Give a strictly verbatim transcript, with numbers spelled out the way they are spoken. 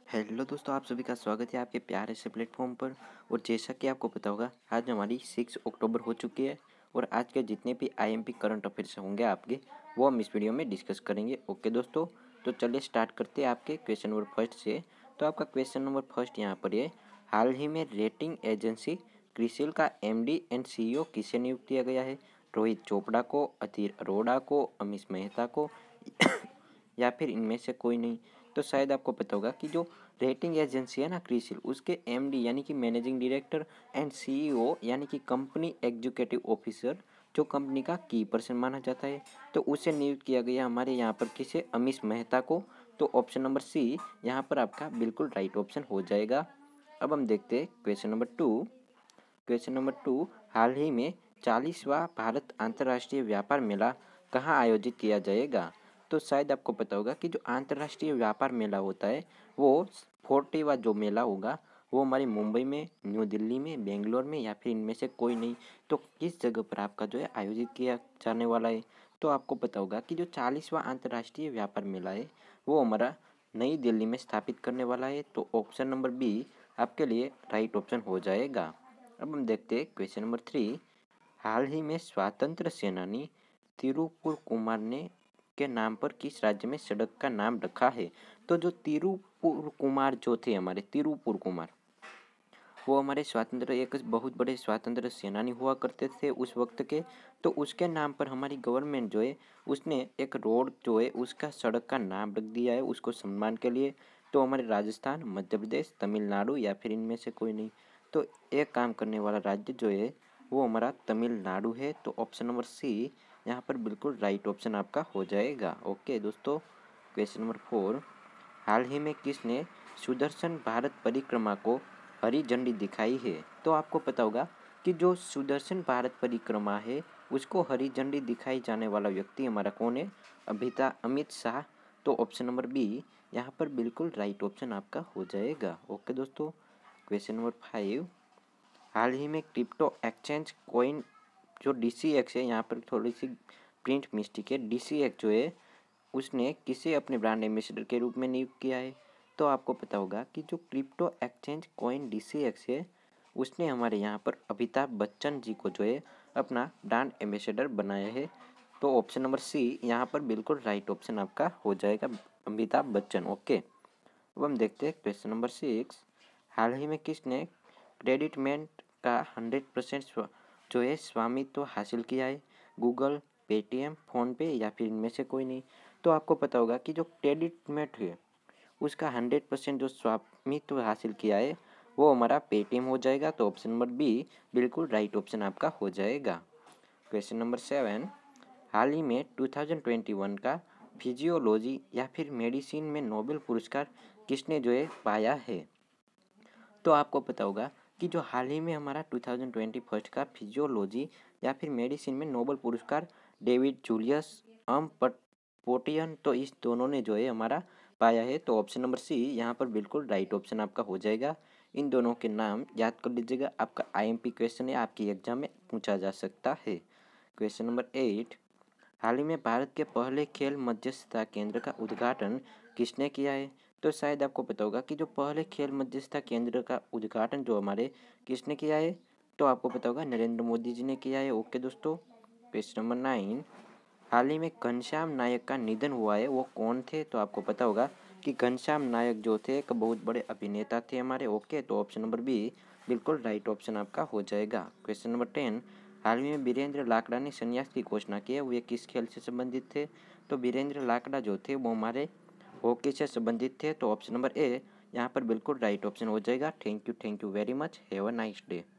Hello दोस्तों, आप सभी का स्वागत है आपके प्यारे से प्लेटफॉर्म पर। और जैसा कि आपको पता होगा, आज हमारी सिक्स अक्टूबर हो चुकी है और आज के जितने भी आईएमपी करंट अफेयर्स होंगे आपके, वो हम इस वीडियो में डिस्कस करेंगे। ओके दोस्तों, तो चलिए स्टार्ट करते हैं आपके क्वेश्चन नंबर फर्स्ट से। तो आपका क्वेश्चन नंबर फर्स्ट यहाँ पर है, हाल ही में रेटिंग एजेंसी क्रिसिल का एमडी एंड सीईओ किसे नियुक्त किया गया है? रोहित चोपड़ा को, अधीर अरोड़ा को, अमीश मेहता को या फिर इनमें से कोई नहीं? तो शायद आपको पता होगा कि जो रेटिंग एजेंसी है ना क्रिसिल, उसके एमडी यानी कि मैनेजिंग डायरेक्टर एंड सीईओ यानी कि कंपनी एग्जीक्यूटिव ऑफिसर, जो कंपनी का की पर्सन माना जाता है, तो उसे नियुक्त किया गया हमारे यहाँ पर किसे? अमीश मेहता को। तो ऑप्शन नंबर सी यहाँ पर आपका बिल्कुल राइट ऑप्शन हो जाएगा। अब हम देखते हैं question number two. Question number two, हाल ही में चालीसवां भारत अंतर्राष्ट्रीय व्यापार मेला कहाँ आयोजित किया जाएगा? तो शायद आपको पता होगा कि जो अंतर्राष्ट्रीय व्यापार मेला होता है, वो फोर्टीवा जो मेला होगा वो हमारी मुंबई में, न्यू दिल्ली में, बेंगलोर में या फिर इनमें से कोई नहीं। तो किस जगह पर आपका जो है आयोजित किया जाने वाला है? तो आपको पता होगा कि जो चालीसवां अंतर्राष्ट्रीय व्यापार मेला है वो हमारा नई दिल्ली में स्थापित करने वाला है। तो ऑप्शन नंबर बी आपके लिए राइट ऑप्शन हो जाएगा। अब हम देखते हैं क्वेश्चन नंबर थ्री, हाल ही में स्वतंत्र सेनानी तिरुपुर कुमार ने के नाम पर किस राज्य में सड़क का नाम रखा है? तो जो तिरुपुर कुमार जो थे हमारे तिरुपुर कुमार, वो हमारे स्वातंत्र एक बहुत बड़े स्वातंत्र सेनानी हुआ करते थे उस वक्त के। तो उसके नाम पर हमारी गवर्नमेंट जो है उसने एक रोड जो है उसका सड़क का नाम रख दिया है उसको सम्मान के लिए। तो हमारे राजस्थान, मध्य प्रदेश, तमिलनाडु या फिर इनमें से कोई नहीं। तो एक काम करने वाला राज्य जो है वो हमारा तमिलनाडु है। तो ऑप्शन नंबर सी यहाँ पर बिल्कुल राइट ऑप्शन आपका हो जाएगा। ओके दोस्तों, क्वेश्चन नंबर फोर, हाल ही में किसने सुदर्शन भारत परिक्रमा को हरी झंडी दिखाई है? तो आपको पता होगा कि जो सुदर्शन भारत परिक्रमा है उसको हरी झंडी दिखाई जाने वाला व्यक्ति हमारा कौन है? अभिता अमित शाह। तो ऑप्शन नंबर बी यहाँ पर बिल्कुल राइट ऑप्शन आपका हो जाएगा। ओके दोस्तों, क्वेश्चन नंबर फाइव, हाल ही में क्रिप्टो एक्सचेंज कॉइन जो डी सी एक्स है, यहाँ पर थोड़ी सी प्रिंट मिस्टेक है, डी सी एक्स जो है उसने किसे अपने ब्रांड एम्बेसडर के रूप में नियुक्त किया है? तो आपको पता होगा कि जो crypto exchange coin D C X है उसने हमारे यहाँ पर अमिताभ बच्चन जी को जो है अपना ब्रांड एम्बेसडर बनाया है। तो ऑप्शन नंबर सी यहाँ पर बिल्कुल राइट ऑप्शन आपका हो जाएगा, अमिताभ बच्चन। ओके, अब हम देखते हैं क्वेश्चन नंबर सिक्स, हाल ही में किसने क्रेडिटमेंट का हंड्रेड परसेंट जो है स्वामित्व हासिल किया है? गूगल, पेटीएम, फ़ोनपे या फिर इनमें से कोई नहीं? तो आपको पता होगा कि जो क्रेडिटमेंट है उसका हंड्रेड परसेंट जो स्वामित्व हासिल किया है वो हमारा पेटीएम हो जाएगा। तो ऑप्शन नंबर बी बिल्कुल राइट ऑप्शन आपका हो जाएगा। क्वेश्चन नंबर सेवन, हाल ही में टू थाउजेंड ट्वेंटी वन का फिजियोलॉजी या फिर मेडिसिन में नोबेल पुरस्कार किसने जो है पाया है? तो आपको पता होगा कि जो हाल ही में हमारा टू थाउजेंड ट्वेंटी फर्स्ट का फिजियोलॉजी या फिर मेडिसिन में नोबेल पुरस्कार डेविड जूलियस अम पोटियन, तो इस दोनों ने जो है हमारा पाया है। तो ऑप्शन नंबर सी यहाँ पर बिल्कुल राइट ऑप्शन आपका हो जाएगा। इन दोनों के नाम याद कर लीजिएगा, आपका आईएमपी क्वेश्चन है, आपकी एग्जाम में पूछा जा सकता है। क्वेश्चन नंबर एट, हाल ही में भारत के पहले खेल मध्यस्थता केंद्र का उद्घाटन किसने किया है? तो शायद आपको पता होगा कि जो पहले खेल मध्यस्थता केंद्र का उद्घाटन जो हमारे किसने किया है? तो आपको पता होगा नरेंद्र मोदी जी ने किया है। ओके दोस्तों, क्वेश्चन नंबर नाइन, हाल ही में घनश्याम नायक का निधन हुआ है, वो कौन थे? तो आपको पता होगा कि घनश्याम नायक जो थे एक बहुत बड़े अभिनेता थे हमारे। ओके, तो ऑप्शन नंबर बी बिल्कुल राइट ऑप्शन आपका हो जाएगा। क्वेश्चन नंबर टेन, हाल ही में वीरेंद्र लाकड़ा ने संन्यास की घोषणा की है, वे किस खेल से संबंधित थे? तो वीरेंद्र लाकड़ा जो थे वो हमारे हॉकी से संबंधित थे। तो ऑप्शन नंबर ए यहाँ पर बिल्कुल राइट ऑप्शन हो जाएगा। Thank you thank you very much, have a nice day.